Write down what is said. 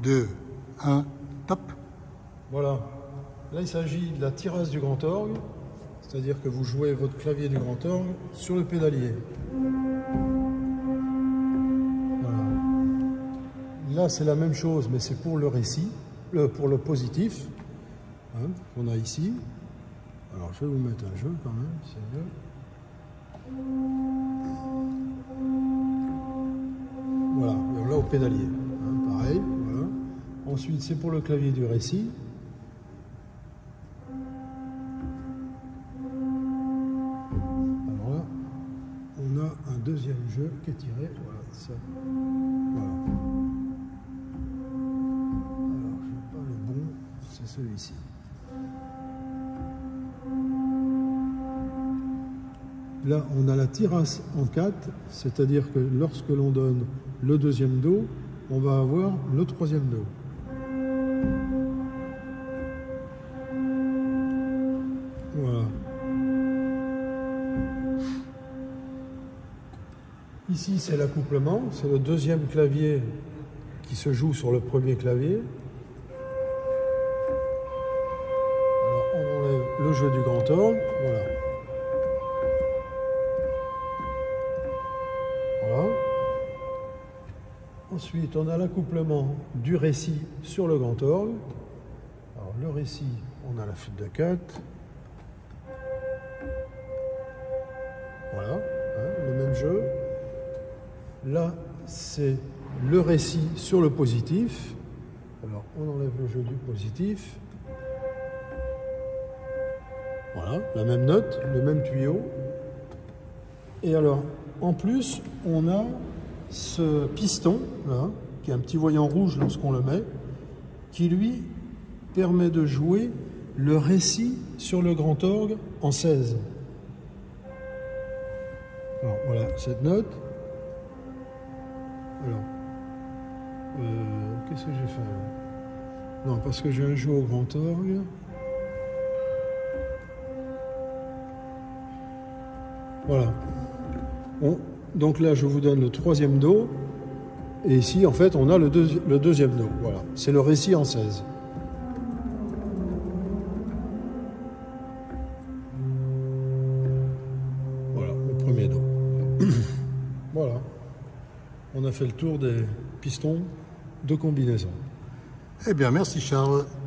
2, 1, top. Voilà. Là, il s'agit de la tirasse du grand orgue, c'est-à-dire que vous jouez votre clavier du grand orgue sur le pédalier. Voilà. Là, c'est la même chose, mais c'est pour le récit, pour le positif, hein, qu'on a ici. Alors, je vais vous mettre un jeu quand même, c'est mieux. Voilà, et là au pédalier, hein, pareil, voilà. Ensuite, c'est pour le clavier du récit. Alors là, on a un deuxième jeu qui est tiré, voilà, ça. Voilà. Alors, je n'ai pas le bon, c'est celui-ci. Là, on a la tirasse en 4, c'est-à-dire que lorsque l'on donne le deuxième do, on va avoir le troisième do. Voilà. Ici, c'est l'accouplement, c'est le deuxième clavier qui se joue sur le premier clavier. Alors, on enlève le jeu du grand orgue, voilà. Voilà. Ensuite, on a l'accouplement du récit sur le grand orgue. Alors, le récit, on a la flûte de 4. Voilà, hein, le même jeu. Là, c'est le récit sur le positif. Alors, on enlève le jeu du positif. Voilà, la même note, le même tuyau. Et alors, en plus, on a ce piston, là, qui est un petit voyant rouge lorsqu'on le met, qui lui permet de jouer le récit sur le grand orgue en 16. Alors, voilà cette note. Alors, qu'est-ce que j'ai fait là? Non, parce que j'ai un jeu au grand orgue. Voilà. Donc là, je vous donne le troisième do. Et ici, en fait, on a le deuxième do. Voilà. C'est le récit en 16. Voilà, le premier do. Voilà. On a fait le tour des pistons de combinaison. Eh bien, merci Charles.